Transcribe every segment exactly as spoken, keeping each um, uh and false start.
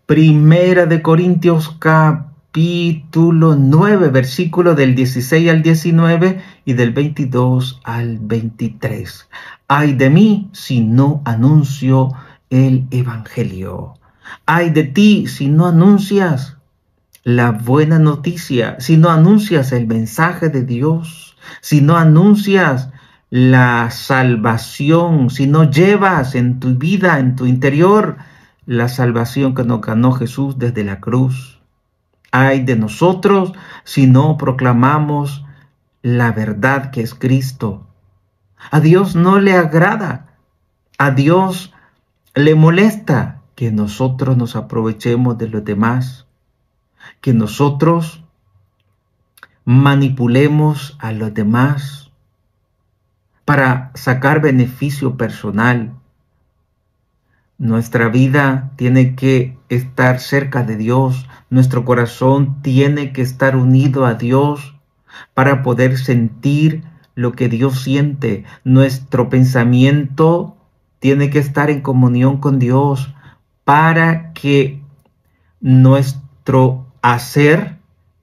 Primera de Corintios capítulo nueve, versículo del dieciséis al diecinueve y del veintidós al veintitrés. Ay de mí si no anuncio el evangelio. Ay de ti si no anuncias la buena noticia, si no anuncias el mensaje de Dios, si no anuncias la salvación, si no llevas en tu vida, en tu interior, la salvación que nos ganó Jesús desde la cruz. Ay de nosotros si no proclamamos la verdad que es Cristo. A Dios no le agrada, a Dios le molesta que nosotros nos aprovechemos de los demás, que nosotros manipulemos a los demás para sacar beneficio personal. Nuestra vida tiene que estar cerca de Dios. Nuestro corazón tiene que estar unido a Dios para poder sentir lo que Dios siente. Nuestro pensamiento tiene que estar en comunión con Dios para que nuestro hacer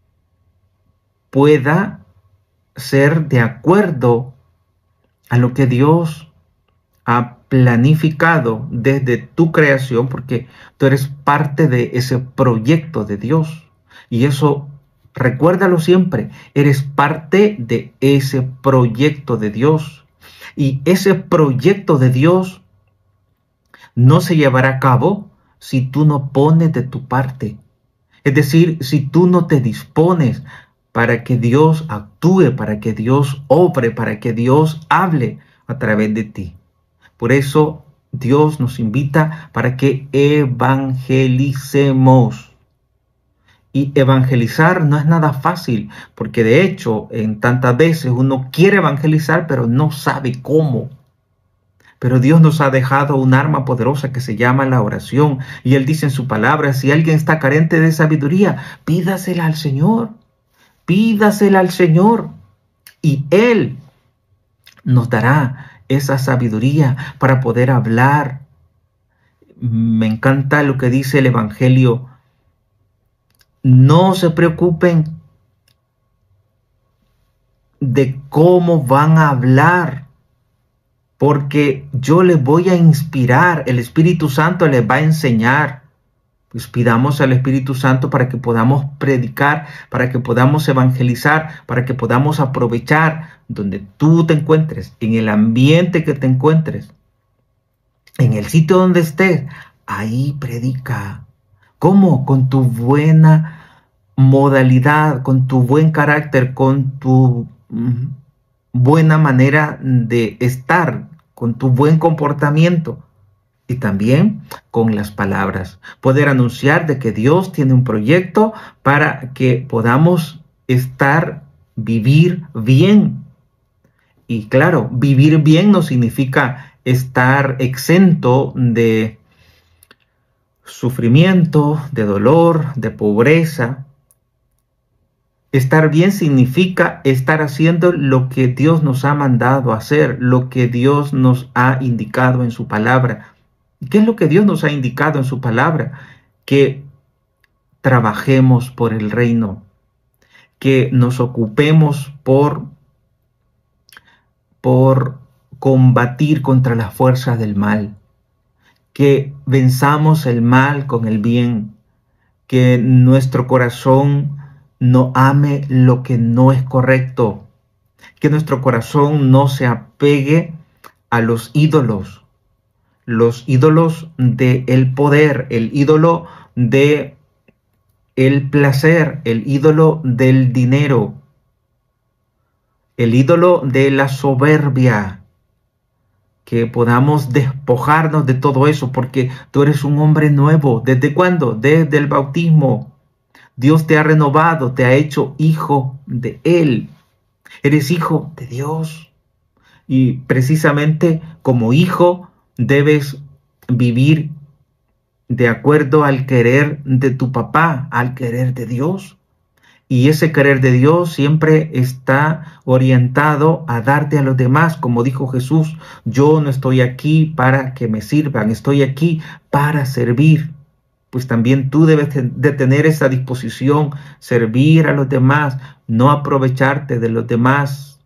pueda ser de acuerdo a lo que Dios ha planificado desde tu creación, porque tú eres parte de ese proyecto de Dios. Y eso, recuérdalo siempre, eres parte de ese proyecto de Dios. Y ese proyecto de Dios no se llevará a cabo si tú no pones de tu parte. Es decir, si tú no te dispones para que Dios actúe, para que Dios obre, para que Dios hable a través de ti. Por eso Dios nos invita para que evangelicemos. Y evangelizar no es nada fácil, porque de hecho en tantas veces uno quiere evangelizar, pero no sabe cómo. Pero Dios nos ha dejado un arma poderosa que se llama la oración. Y Él dice en su palabra, si alguien está carente de sabiduría, pídasela al Señor. Pídasela al Señor. Y Él nos dará esa sabiduría para poder hablar. Me encanta lo que dice el Evangelio. No se preocupen de cómo van a hablar, porque yo les voy a inspirar, el Espíritu Santo les va a enseñar. Pues pidamos al Espíritu Santo para que podamos predicar, para que podamos evangelizar, para que podamos aprovechar donde tú te encuentres, en el ambiente que te encuentres, en el sitio donde estés, ahí predica. ¿Cómo? Con tu buena modalidad, con tu buen carácter, con tu mm, buena manera de estar, con tu buen comportamiento. Y también con las palabras. Poder anunciar de que Dios tiene un proyecto para que podamos estar, vivir bien. Y claro, vivir bien no significa estar exento de sufrimiento, de dolor, de pobreza. Estar bien significa estar haciendo lo que Dios nos ha mandado a hacer, lo que Dios nos ha indicado en su palabra. ¿Qué es lo que Dios nos ha indicado en su palabra? Que trabajemos por el reino, que nos ocupemos por, por combatir contra las fuerzas del mal, que venzamos el mal con el bien, que nuestro corazón no ame lo que no es correcto, que nuestro corazón no se apegue a los ídolos, los ídolos del poder, el ídolo de el placer, el ídolo del dinero, el ídolo de la soberbia. Que podamos despojarnos de todo eso, porque tú eres un hombre nuevo. ¿Desde cuándo? Desde el bautismo. Dios te ha renovado, te ha hecho hijo de Él. Eres hijo de Dios. Y precisamente como hijo debes vivir de acuerdo al querer de tu papá, al querer de Dios. Y ese querer de Dios siempre está orientado a darte a los demás. Como dijo Jesús, yo no estoy aquí para que me sirvan, estoy aquí para servir. pues también tú debes de tener esa disposición, servir a los demás, no aprovecharte de los demás.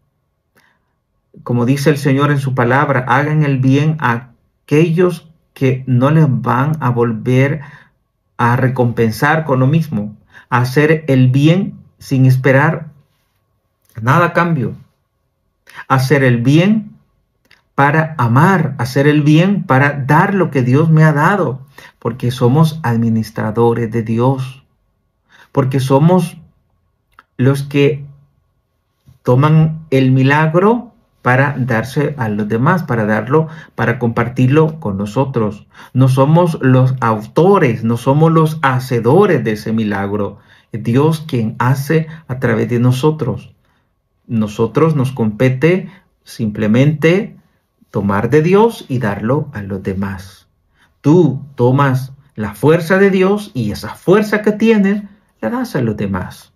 Como dice el Señor en su palabra, hagan el bien a aquellos que no les van a volver a recompensar con lo mismo. Hacer el bien sin esperar nada a cambio. Hacer el bien para amar, hacer el bien para dar lo que Dios me ha dado, porque somos administradores de Dios, porque somos los que toman el milagro para darse a los demás, para darlo, para compartirlo con nosotros. No somos los autores, no somos los hacedores de ese milagro. Es Dios quien hace a través de nosotros. Nosotros nos compete simplemente tomar de Dios y darlo a los demás. Tú tomas la fuerza de Dios y esa fuerza que tienes la das a los demás.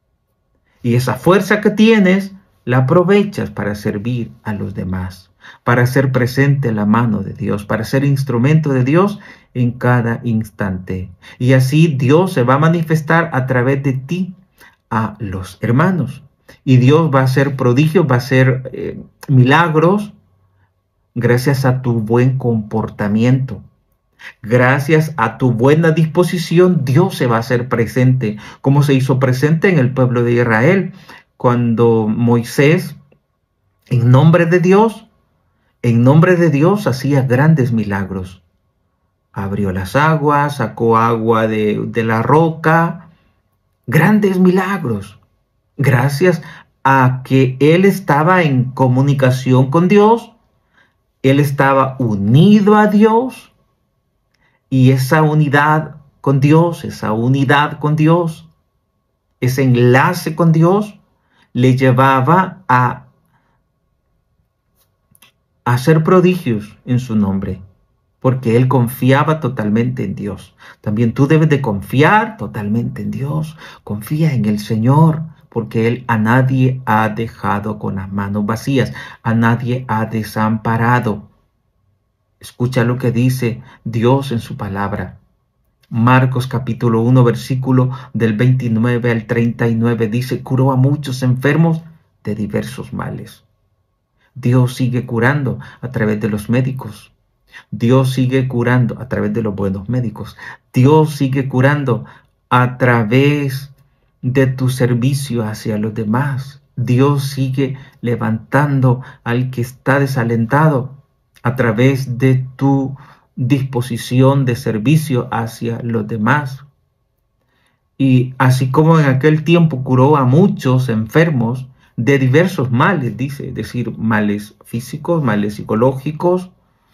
Y esa fuerza que tienes la aprovechas para servir a los demás, para ser presente en la mano de Dios, para ser instrumento de Dios en cada instante. Y así Dios se va a manifestar a través de ti a los hermanos. Y Dios va a hacer prodigios, va a hacer eh, milagros gracias a tu buen comportamiento. Gracias a tu buena disposición, Dios se va a hacer presente, como se hizo presente en el pueblo de Israel, cuando Moisés, en nombre de Dios, en nombre de Dios hacía grandes milagros. Abrió las aguas, sacó agua de, de la roca, grandes milagros. Gracias a que él estaba en comunicación con Dios, él estaba unido a Dios, y esa unidad con Dios, esa unidad con Dios, ese enlace con Dios, le llevaba a hacer prodigios en su nombre, porque él confiaba totalmente en Dios. También tú debes de confiar totalmente en Dios. Confía en el Señor, porque Él a nadie ha dejado con las manos vacías, a nadie ha desamparado. Escucha lo que dice Dios en su palabra. Marcos capítulo uno, versículo del veintinueve al treinta y nueve dice, curó a muchos enfermos de diversos males. Dios sigue curando a través de los médicos. Dios sigue curando a través de los buenos médicos. Dios sigue curando a través de tu servicio hacia los demás. Dios sigue levantando al que está desalentado a través de tu disposición de servicio hacia los demás. Y así como en aquel tiempo curó a muchos enfermos de diversos males, dice, es decir, males físicos, males psicológicos,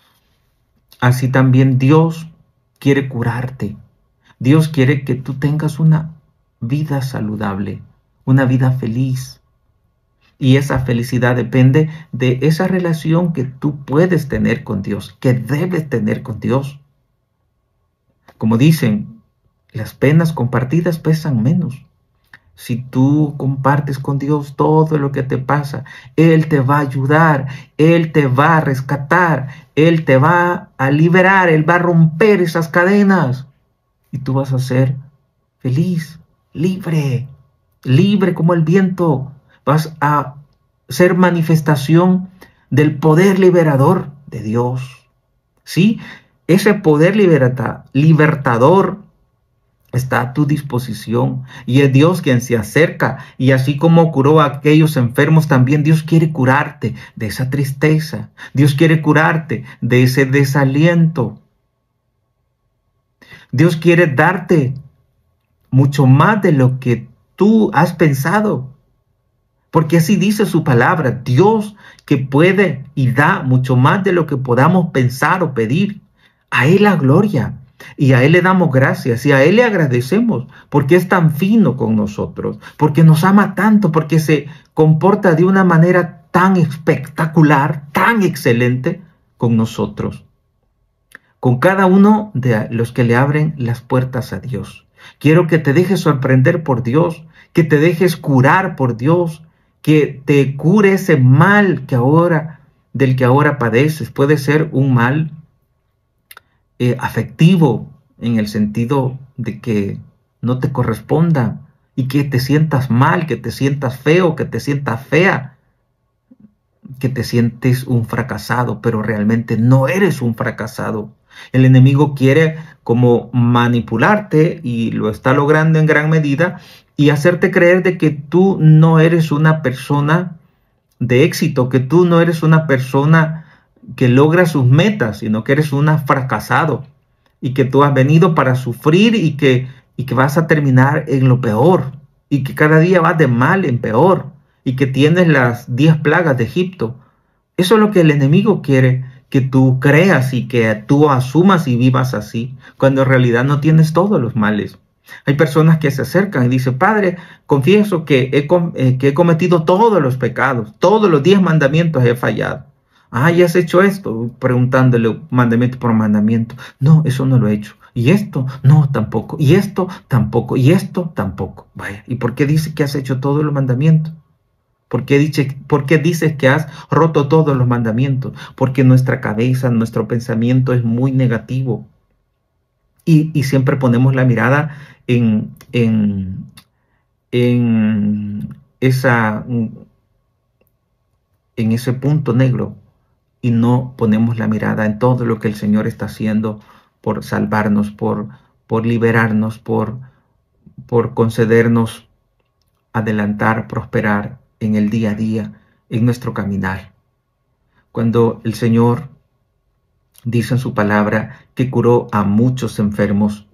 así también Dios quiere curarte. Dios quiere que tú tengas una vida saludable, una vida feliz. Y esa felicidad depende de esa relación que tú puedes tener con Dios, que debes tener con Dios. Como dicen, las penas compartidas pesan menos. Si tú compartes con Dios todo lo que te pasa, Él te va a ayudar, Él te va a rescatar, Él te va a liberar, Él va a romper esas cadenas. Y tú vas a ser feliz, libre, libre como el viento. Vas a ser manifestación del poder liberador de Dios. ¿Sí? Ese poder liberta, libertador está a tu disposición. Y es Dios quien se acerca. Y así como curó a aquellos enfermos, también Dios quiere curarte de esa tristeza. Dios quiere curarte de ese desaliento. Dios quiere darte mucho más de lo que tú has pensado. Porque así dice su palabra, Dios que puede y da mucho más de lo que podamos pensar o pedir. A Él la gloria y a Él le damos gracias y a Él le agradecemos porque es tan fino con nosotros, porque nos ama tanto, porque se comporta de una manera tan espectacular, tan excelente con nosotros. Con cada uno de los que le abren las puertas a Dios. Quiero que te dejes sorprender por Dios, que te dejes curar por Dios, que te cure ese mal que ahora, del que ahora padeces. Puede ser un mal eh, afectivo, en el sentido de que no te corresponda y que te sientas mal, que te sientas feo, que te sientas fea, que te sientes un fracasado, pero realmente no eres un fracasado. El enemigo quiere como manipularte, y lo está logrando en gran medida, y hacerte creer de que tú no eres una persona de éxito, que tú no eres una persona que logra sus metas, sino que eres un fracasado, y que tú has venido para sufrir, y que, y que vas a terminar en lo peor, y que cada día vas de mal en peor, y que tienes las diez plagas de Egipto. Eso es lo que el enemigo quiere que tú creas y que tú asumas y vivas así, cuando en realidad no tienes todos los males. Hay personas que se acercan y dicen: Padre, confieso que he, eh, que he cometido todos los pecados, todos los diez mandamientos he fallado. Ah, ¿ya has hecho esto? Preguntándole mandamiento por mandamiento. No, eso no lo he hecho. ¿Y esto? No, tampoco. ¿Y esto? Tampoco. ¿Y esto? Tampoco. Vaya, ¿y por qué dices que has hecho todos los mandamientos? ¿Por qué, dice, ¿Por qué dices que has roto todos los mandamientos? Porque nuestra cabeza, nuestro pensamiento es muy negativo. Y, y siempre ponemos la mirada en, en, en, esa, en ese punto negro, y no ponemos la mirada en todo lo que el Señor está haciendo por salvarnos, por, por liberarnos, por, por concedernos adelantar, prosperar en el día a día, en nuestro caminar. Cuando el Señor dice en su palabra que curó a muchos enfermos,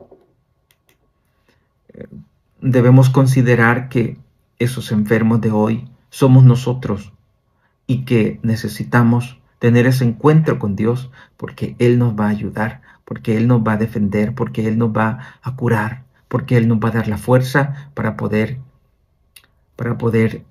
debemos considerar que esos enfermos de hoy somos nosotros, y que necesitamos tener ese encuentro con Dios, porque Él nos va a ayudar, porque Él nos va a defender, porque Él nos va a curar, porque Él nos va a dar la fuerza para poder, para poder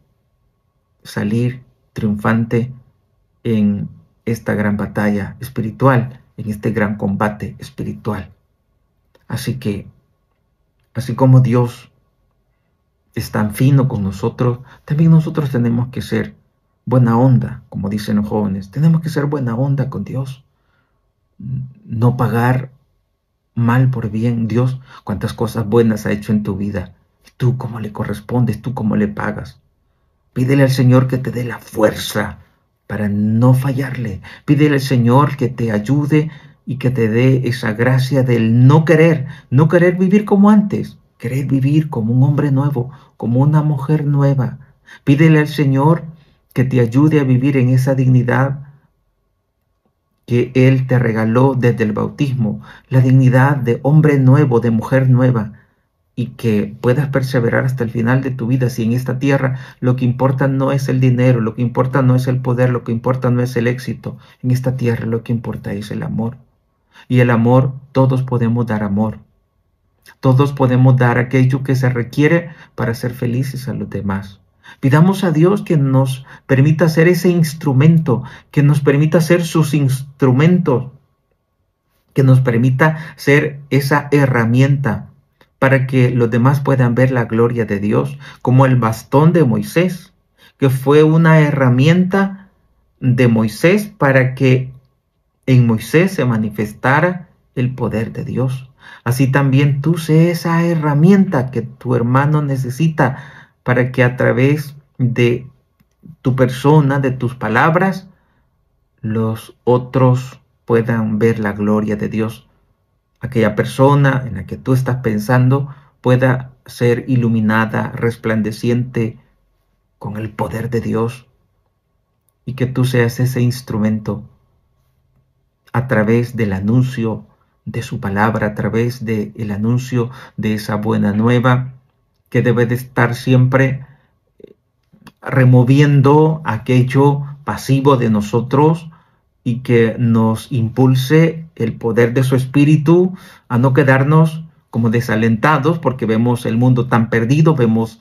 salir triunfante en esta gran batalla espiritual, en este gran combate espiritual. Así que, así como Dios es tan fino con nosotros, también nosotros tenemos que ser buena onda, como dicen los jóvenes. Tenemos que ser buena onda con Dios. No pagar mal por bien. Dios, cuántas cosas buenas ha hecho en tu vida. Tú cómo le correspondes, tú cómo le pagas. Pídele al Señor que te dé la fuerza para no fallarle. Pídele al Señor que te ayude y que te dé esa gracia del no querer, no querer vivir como antes, querer vivir como un hombre nuevo, como una mujer nueva. Pídele al Señor que te ayude a vivir en esa dignidad que Él te regaló desde el bautismo, la dignidad de hombre nuevo, de mujer nueva, y que puedas perseverar hasta el final de tu vida. Si en esta tierra lo que importa no es el dinero, lo que importa no es el poder, lo que importa no es el éxito, en esta tierra lo que importa es el amor. Y el amor, todos podemos dar amor. Todos podemos dar aquello que se requiere para ser felices a los demás. Pidamos a Dios que nos permita ser ese instrumento, que nos permita ser sus instrumentos, que nos permita ser esa herramienta para que los demás puedan ver la gloria de Dios, como el bastón de Moisés, que fue una herramienta de Moisés para que en Moisés se manifestara el poder de Dios. Así también tú sé esa herramienta que tu hermano necesita para que a través de tu persona, de tus palabras, los otros puedan ver la gloria de Dios. Aquella persona en la que tú estás pensando pueda ser iluminada, resplandeciente con el poder de Dios, y que tú seas ese instrumento a través del anuncio de su palabra, a través del anuncio de esa buena nueva, que debe de estar siempre removiendo aquello pasivo de nosotros, y que nos impulse el poder de su espíritu a no quedarnos como desalentados porque vemos el mundo tan perdido, vemos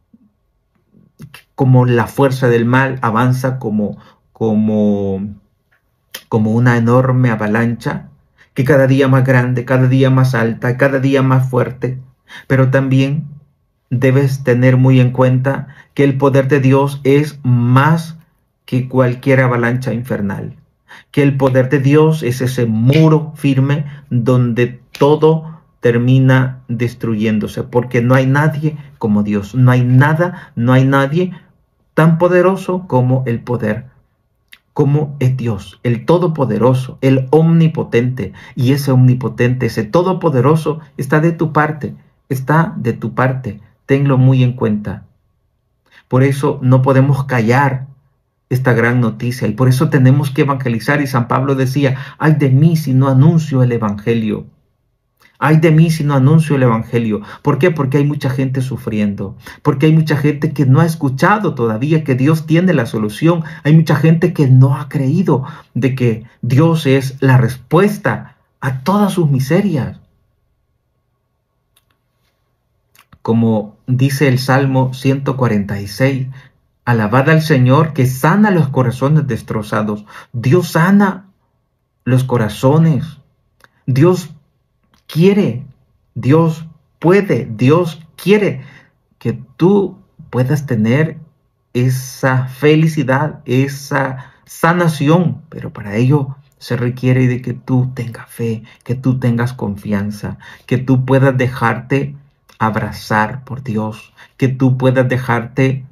como la fuerza del mal avanza como, como, como una enorme avalancha, que cada día más grande, cada día más alta, cada día más fuerte. Pero también debes tener muy en cuenta que el poder de Dios es más que cualquier avalancha infernal. Que el poder de Dios es ese muro firme donde todo termina destruyéndose, porque no hay nadie como Dios, no hay nada, no hay nadie tan poderoso como el poder, como es Dios, el Todopoderoso, el Omnipotente, y ese Omnipotente, ese Todopoderoso está de tu parte, está de tu parte, tenlo muy en cuenta. Por eso no podemos callar esta gran noticia y por eso tenemos que evangelizar. Y San Pablo decía, ay de mí si no anuncio el evangelio. Ay de mí si no anuncio el evangelio. ¿Por qué? Porque hay mucha gente sufriendo. Porque hay mucha gente que no ha escuchado todavía que Dios tiene la solución. Hay mucha gente que no ha creído de que Dios es la respuesta a todas sus miserias. Como dice el Salmo ciento cuarenta y seis, alabad al Señor que sana los corazones destrozados. Dios sana los corazones. Dios quiere, Dios puede, Dios quiere que tú puedas tener esa felicidad, esa sanación, pero para ello se requiere de que tú tengas fe, que tú tengas confianza, que tú puedas dejarte abrazar por Dios, que tú puedas dejarte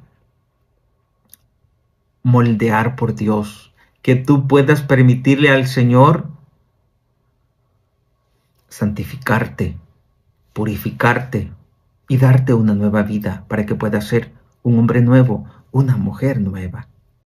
moldear por Dios, que tú puedas permitirle al Señor santificarte, purificarte y darte una nueva vida para que puedas ser un hombre nuevo, una mujer nueva.